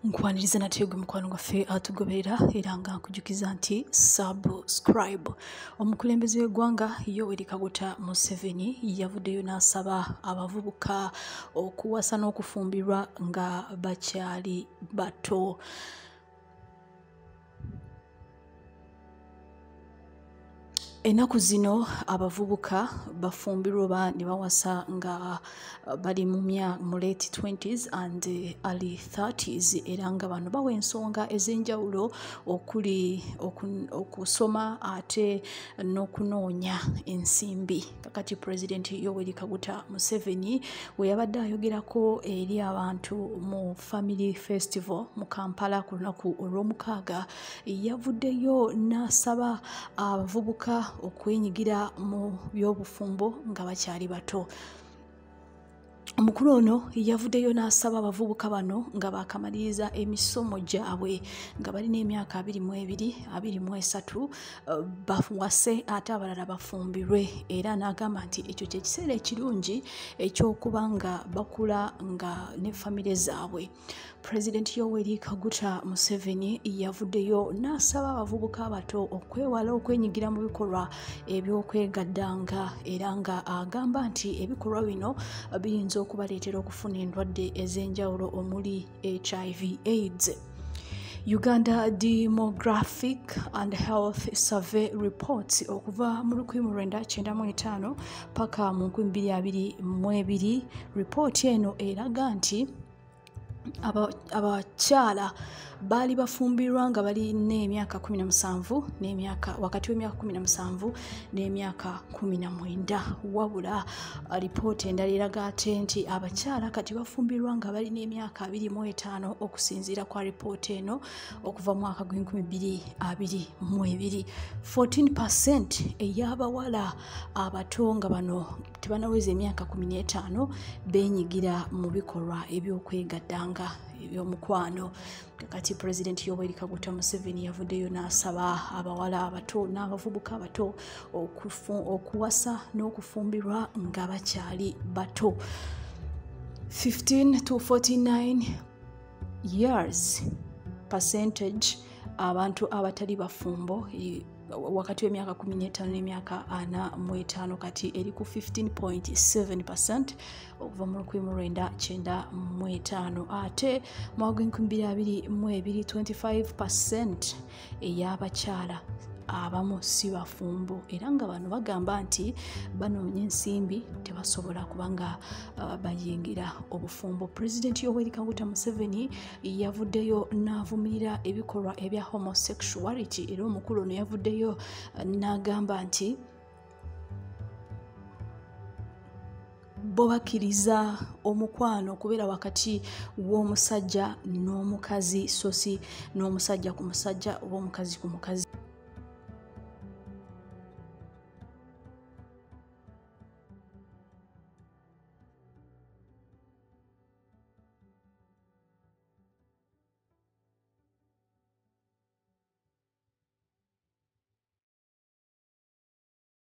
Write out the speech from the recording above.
nkwaniriza natego mukwano gwaffe atugoberera era nga nkujukiza nti subscribe. Omukulembeze w'eggwanga Yoweri Kaguta Museveni yavuddeyo n'asaba abavubuka okuwasa n'okufumbirwa nga bakyali bato. Enaku zino abavubuka bafumbirwa oba ne bawasa nga bali mu late 20s and early 30s era nga bano bawa ensonga ez'enjawulo okuli okusoma ate n'okunoonya ensimbi. Kakati President Yoweri Kaguta Museveni we yabadde ayogerako eri abantu mu Family Festival mu Kampala ku lunaku olw'omukaaga, yavuddeyo n'asaba abavubuka okwenyigira mu by'obufumbo nga bakyali bato. Omukulu ono yavuddeyo n'asaba abavubuka bano nga bakamaliriza emisomo gyabwe nga balina emyaka 22, 23 bawase ate abalala bafumbirwe, era n'agamba nti ekyo kye kiseera ekirungi ekyokuba nga bakula nga ne famire zaabwe. President Yoweri Kaguta Museveni yavuddeyo n'asaba abavubuka abato okwewala okwenyigira mu bikolwa eby'okwegaddanga era nga agamba nti ebikolwa bino biyinza okubaleetera okufuna endwadde ez'enjawulo omuli HIV/AIDS. Uganda Demographic and Health Survey Reports okuva mu 1995 paka mu 2022, ripooti eno eraga nti abakyala bali bafumbirwa nga bali n'emyaka 17 wakati w'emyaka 17 n'emyaka 19, wabula ripooti endala eraga ate nti abakyala kati bafumbirwa nga bali n'emyaka 25 okusinziira kwa ripooti eno okuva mu mwaka gw'2022. 14% ey'abawala abato nga bano tebanaweza emyaka 15 benyigira mu bikolwa eby'okwegaddanga eby'omukwano. Kakati President Yoweri Kaguta Museveni yavuddeyo n'asaba abawala abato n'abavubuka abato okuwasa n'okufumbirwa nga bakyali bato. 15 to 49 years percentage abantu abatali bafumbo wakati w'emyaka 15 n'emyaka 45 kati eri ku 15.7% okuva mu 1995, ate mu 2022 25% ey'abakyala abamu si bafumbo era nga bano bagamba nti banoonya ensimbi tebasobola kubanga bayingira obufumbo. President Yoweri Kaguta Museveni yavuddeyo n'avumirira ebikolwa ebya homosexuality era omukulu ono yavuddeyo n'agamba nti bo bakkiriza omukwano okubeera wakati w'omusajja n'omukazi so si n'omusajja ku musajja oba omukazi ku mukazi.